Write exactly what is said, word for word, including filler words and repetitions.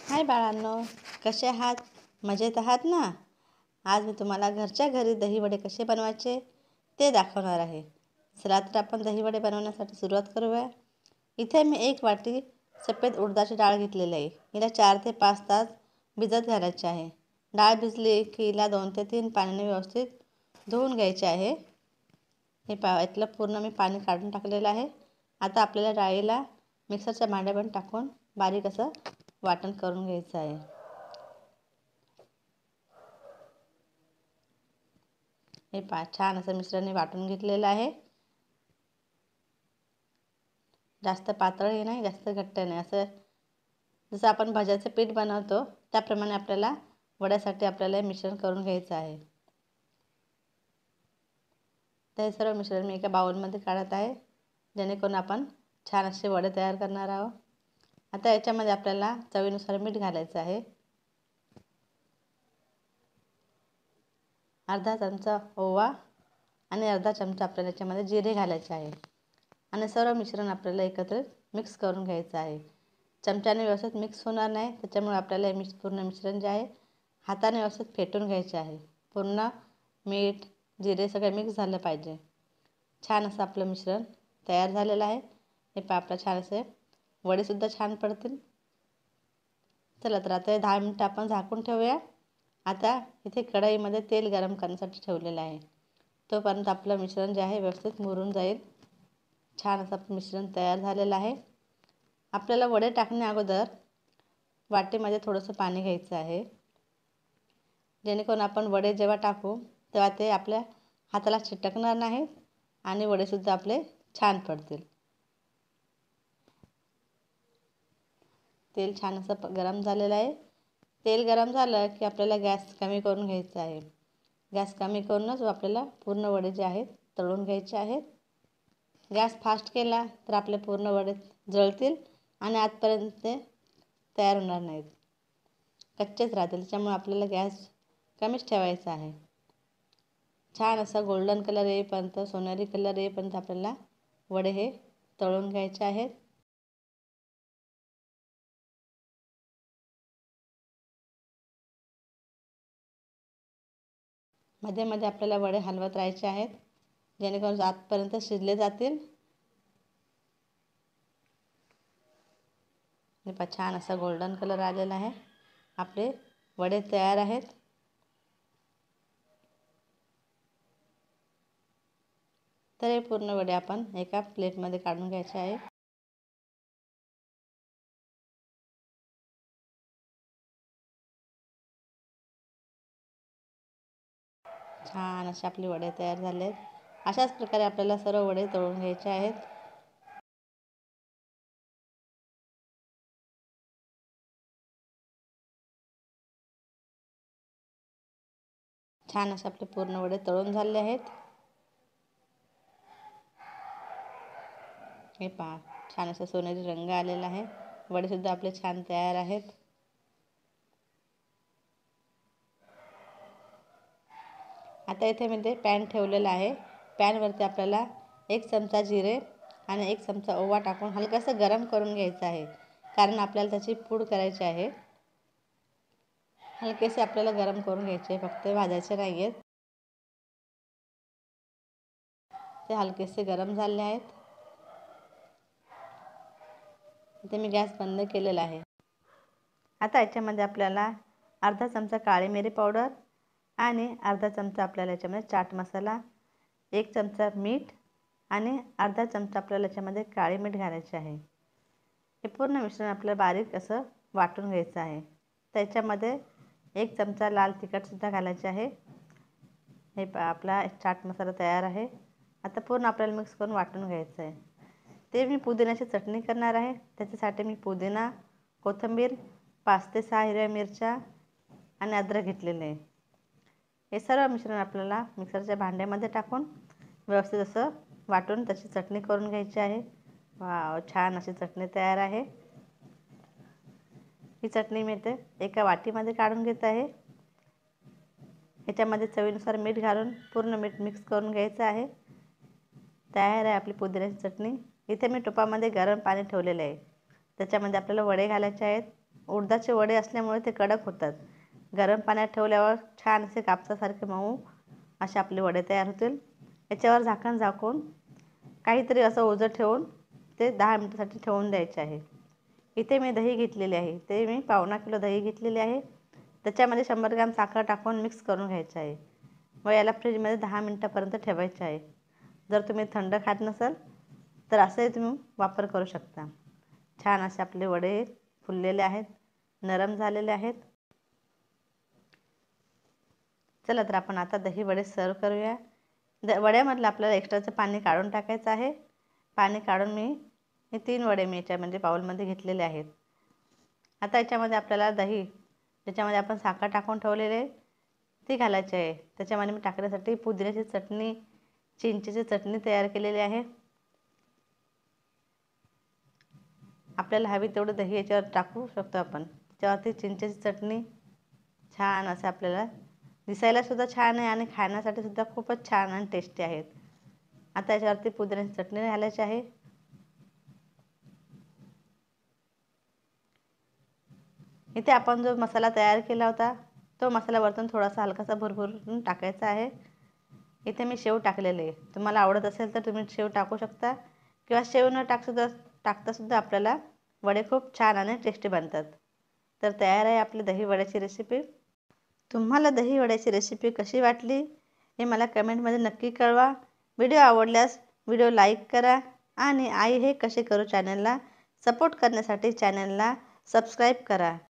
हाय बाळांनो, कसे आहात? मजेत आहात ना? आज मी तुम्हाला घरच्या घरी दहीवडे कसे बनवायचे ते दाखवणार आहे. चला तर आपण दहीवडे बनवण्यासाठी सुरुवात करूया. इथे मी एक वाटी सफेद उडदाची डाळ घेतलेली आहे. हिला चार ते पाच तास भिजत घालायचे आहे. डाळ भिजली की हिला दोन ते तीन पाण्याने व्यवस्थित धुवून घ्यायचे आहे. हे पा यातलं पूर्ण मी पाणी काढून टाकलेलं आहे. आता आपल्याला डाळीला मिक्सरच्या भांड्यामध्ये टाकून बारीक असं वाटण करून घ्यायचं आहे. हे पा छान असं मिश्रण वाटून घेतलेलं आहे. जास्त पातळही नाही, जास्त घट्ट नाही, असं जसं आपण भज्याचं पीठ बनवतो त्याप्रमाणे आपल्याला वड्यासाठी आपल्याला हे मिश्रण करून घ्यायचं आहे. तर हे सर्व मिश्रण मी एका बाउलमध्ये काढत आहे, जेणेकरून आपण छान असे वडे तयार करणार आहोत. आता याच्यामध्ये आपल्याला चवीनुसार मीठ घालायचं आहे. अर्धा चमचा ओवा आणि अर्धा चमचा आपल्याला याच्यामध्ये जिरे घालायचे आहे आणि सर्व मिश्रण आपल्याला एकत्र मिक्स करून घ्यायचं आहे. चमच्याने व्यवस्थित मिक्स होणार नाही, त्याच्यामुळे आपल्याला हे मिक्स पूर्ण मिश्रण जे आहे हाताने व्यवस्थित फेटून घ्यायचे आहे. पूर्ण मीठ जिरे सगळं मिक्स झालं पाहिजे. छान असं आपलं मिश्रण तयार झालेलं आहे. हे पा आपलं छान असे वडेसुद्धा छान पडतील. चला तर आता हे दहा मिनटं आपण झाकून ठेवूया. आता इथे कढईमध्ये तेल गरम करण्यासाठी ठेवलेलं आहे. तोपर्यंत आपलं मिश्रण जे आहे व्यवस्थित मुरून जाईल. छान असं मिश्रण तयार झालेलं आहे. आपल्याला वडे टाकण्या अगोदर वाटीमध्ये थोडंसं पाणी घ्यायचं आहे, जेणेकरून आपण वडे जेव्हा टाकू तेव्हा ते आपल्या हाताला चिटकणार नाहीत आणि वडेसुद्धा आपले छान पडतील. तेल छान असं गरम झालेलं आहे. तेल गरम झालं की आपल्याला गॅस कमी करून घ्यायचा आहे. गॅस कमी करूनच आपल्याला पूर्ण वडे जे आहेत तळून घ्यायचे आहेत. गॅस फास्ट केला तर आपले पूर्ण वडे जळतील आणि आतपर्यंत ते तयार होणार नाहीत, कच्चेच राहतील. त्याच्यामुळे आपल्याला गॅस कमीच ठेवायचा आहे. छान असा गोल्डन कलर येईपर्यंत, सोनेरी कलर येईपर्यंत आपल्याला वडे हे तळून घ्यायचे आहेत. मध्ये मध्ये आपल्याला वडे हलवत राहायचे आहेत, जेणेकरून आतपर्यंत शिजले जातील. हे पहा छान असा गोल्डन कलर आलेला आहे. आपले वडे तयार आहेत. तर हे पूर्ण वडे आपण एका प्लेटमध्ये काढून घ्यायचे आहे. छान असे आपले वडे तयार झाले आहेत. अशाच प्रकारे आपल्याला सर्व वडे तळून घ्यायचे आहेत. छान असे आपले पूर्ण वडे तळून झाले आहेत. हे पहा छान असं सोनेरी रंग आलेला आहे. वडेसुद्धा आपले छान तयार आहेत. आता इथे मी ते पॅन ठेवलेला आहे. पॅनवरती आपल्याला एक चमचा जिरे आणि एक चमचा ओवा टाकून हलकंसं गरम करून घ्यायचं आहे, कारण आपल्याला त्याची पूड करायची आहे. हलकेसे आपल्याला गरम करून घ्यायचे, फक्त भाजायचे नाही आहेत. ते हलकेसे गरम झाले आहेत. इथे मी गॅस बंद केलेला आहे. आता याच्यामध्ये आपल्याला अर्धा चमचा काळी मिरी पावडर आणि अर्धा चमचा आपल्याला याच्यामध्ये चाट मसाला, एक चमचा मीठ आणि अर्धा चमचा आपल्याला याच्यामध्ये काळे मीठ घालायचे आहे. हे पूर्ण मिश्रण आपल्याला बारीक असं वाटून घ्यायचं आहे. त्याच्यामध्ये एक चमचा लाल तिखटसुद्धा घालायचे आहे. हे आपला चाट मसाला तयार आहे. आता पूर्ण आपल्याला मिक्स करून वाटून घ्यायचं आहे. ते मी पुदिन्याची चटणी करणार आहे. त्याच्यासाठी मी पुदिना, कोथिंबीर, पाच ते सहा हिरव्या मिरच्या आणि अद्रक घेतलेले आहे. हे सर्व मिश्रण आपल्याला मिक्सरच्या भांड्यामध्ये टाकून व्यवस्थित असं वाटून त्याची चटणी करून घ्यायची आहे. वाव, छान अशी चटणी तयार आहे. ही चटणी मी इथे एका वाटीमध्ये काढून घेत आहे. ह्याच्यामध्ये चवीनुसार मीठ घालून पूर्ण मीठ मिक्स करून घ्यायचं आहे. तयार आहे आपली पुदिन्याची चटणी. इथे मी टोपामध्ये गरम पाणी ठेवलेलं आहे. त्याच्यामध्ये आपल्याला वडे घालायचे आहेत. उडदाचे वडे असल्यामुळे ते कडक होतात. गरम पाण्यात ठेवल्यावर छान असे कापसासारखे मऊ असे आपले वडे तयार होतील. याच्यावर झाकण झाकून काहीतरी असं ओझं ठेवून ते दहा मिनिटासाठी ठेवून द्यायचे आहे. इथे मी दही घेतलेले आहे, ते मी पावणा किलो दही घेतलेले आहे. त्याच्यामध्ये शंभर ग्रॅम साखर टाकून मिक्स करून घ्यायचं आहे व याला फ्रीजमध्ये दहा मिनिटापर्यंत ठेवायचे आहे. जर तुम्ही थंड खात नसाल तर असंही तुम्ही वापर करू शकता. छान असे आपले वडे फुललेले आहेत, नरम झालेले आहेत. चला तर आपण आता दही वडे सर्व करूया. द वड्यामधलं आपल्याला एक्स्ट्राचं पाणी काढून टाकायचं आहे. पाणी काढून मी हे तीन वडे मी याच्यामध्ये बाउलमध्ये घेतलेले आहेत. आता याच्यामध्ये आपल्याला दही ज्याच्यामध्ये आपण साखर टाकून ठेवलेले ती घालायची आहे. त्याच्यामध्ये मी टाकण्यासाठी पुदिन्याची चटणी, चिंचेची चटणी तयार केलेली आहे. आपल्याला हवी तेवढं दही याच्यावर टाकू शकतो आपण. त्याच्यावरती चिंचेची चटणी छान असं आपल्याला दिसायला सुद्धा छान आहे आणि खाण्यासाठी सुद्धा खूपच छान आणि टेस्टी आहेत. आता याच्यावरती पुदिन्याची चटणी घालायची आहे. इथे आपण जो मसाला तयार केला होता तो मसाला वरतून थोडासा हलकासा भुरभुरून टाकायचा आहे. इथे मी शेव टाकलेले आहे. तुम्हाला आवडत असेल तर तुम्ही शेव टाकू शकता किंवा शेव न टाकसुद्धा टाकतासुद्धा आपल्याला वडे खूप छान आणि टेस्टी बनतात. तर तयार आहे आपली दही वड्याची रेसिपी. तुम्हाला दही वड्याची रेसिपी कशी वाटली हे मला कमेंटमध्ये नक्की कळवा. व्हिडिओ आवडल्यास व्हिडिओ लाईक करा आणि आई हे कसे करू चॅनलला सपोर्ट करण्यासाठी चॅनलला सबस्क्राईब करा.